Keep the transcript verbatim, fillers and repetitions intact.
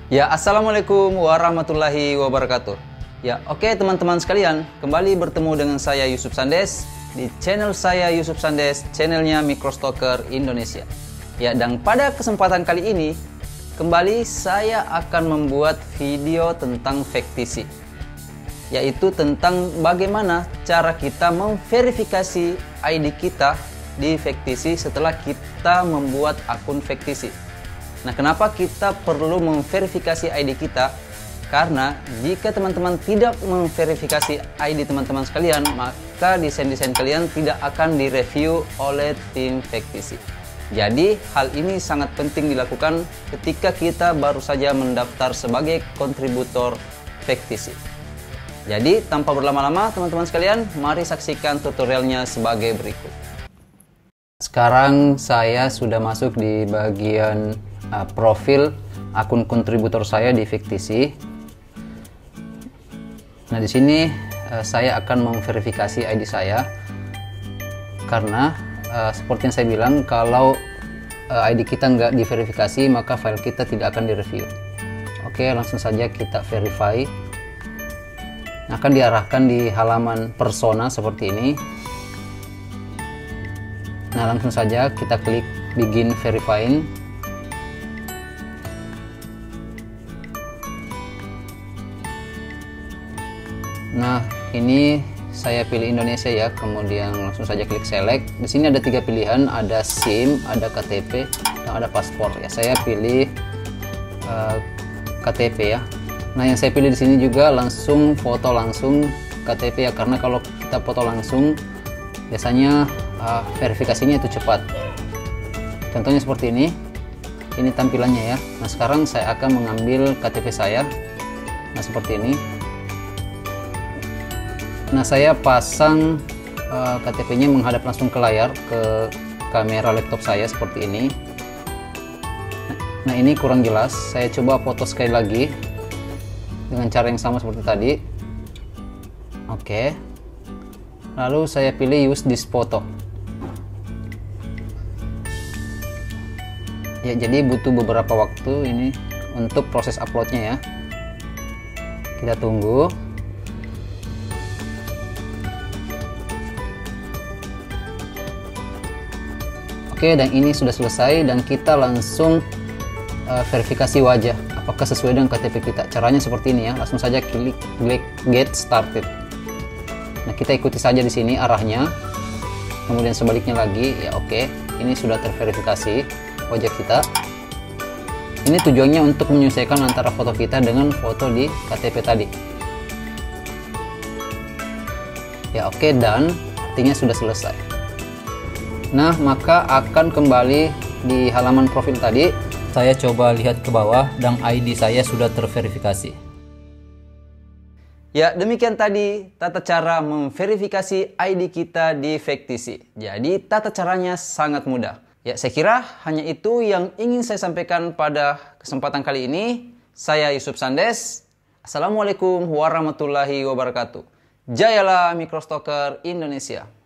Ya, assalamualaikum warahmatullahi wabarakatuh. Ya, oke teman-teman sekalian, kembali bertemu dengan saya Yusuf Sandes di channel saya Yusuf Sandes, channelnya Microstalker Indonesia. Ya, dan pada kesempatan kali ini, kembali saya akan membuat video tentang Factisi, yaitu tentang bagaimana cara kita memverifikasi I D kita di Factisi setelah kita membuat akun Factisi. Nah, kenapa kita perlu memverifikasi I D kita? Karena jika teman-teman tidak memverifikasi I D teman-teman sekalian, maka desain-desain kalian tidak akan direview oleh tim Factisi. Jadi, hal ini sangat penting dilakukan ketika kita baru saja mendaftar sebagai kontributor Factisi. Jadi, tanpa berlama-lama teman-teman sekalian, mari saksikan tutorialnya sebagai berikut. Sekarang saya sudah masuk di bagian uh, profil akun kontributor saya di Factisi. Nah, di sini uh, saya akan memverifikasi I D saya karena uh, seperti yang saya bilang, kalau uh, I D kita nggak diverifikasi maka file kita tidak akan direview. Oke, langsung saja kita verify. Akan diarahkan di halaman persona seperti ini. Nah, langsung saja kita klik begin verifying. Nah, ini saya pilih Indonesia ya, kemudian langsung saja klik select. Di sini ada tiga pilihan, ada SIM, ada K T P, dan ada paspor. Ya, saya pilih uh, K T P ya. Nah, yang saya pilih di sini juga langsung foto langsung K T P ya, karena kalau kita foto langsung biasanya uh, verifikasinya itu cepat. Contohnya seperti ini. Ini tampilannya ya. Nah, sekarang saya akan mengambil K T P saya. Nah, seperti ini. Nah, saya pasang uh, K T P-nya menghadap langsung ke layar, ke kamera laptop saya seperti ini. Nah, ini kurang jelas. Saya coba foto sekali lagi dengan cara yang sama seperti tadi. Oke. Lalu saya pilih use this photo. Ya, jadi butuh beberapa waktu ini untuk proses uploadnya ya. Kita tunggu. Oke, dan ini sudah selesai dan kita langsung uh, verifikasi wajah apakah sesuai dengan K T P kita. Caranya seperti ini ya, langsung saja klik klik get started. Nah, kita ikuti saja di sini arahnya, kemudian sebaliknya lagi ya. Oke, ini sudah terverifikasi wajah kita. Ini tujuannya untuk menyesuaikan antara foto kita dengan foto di K T P tadi ya. Oke, dan artinya sudah selesai. Nah, maka akan kembali di halaman profil tadi. Saya coba lihat ke bawah dan I D saya sudah terverifikasi. Ya, demikian tadi tata cara memverifikasi I D kita di Factisi. Jadi, tata caranya sangat mudah. Ya, saya kira hanya itu yang ingin saya sampaikan pada kesempatan kali ini. Saya Yusuf Sandes. Assalamualaikum warahmatullahi wabarakatuh. Jayalah Microstalker Indonesia.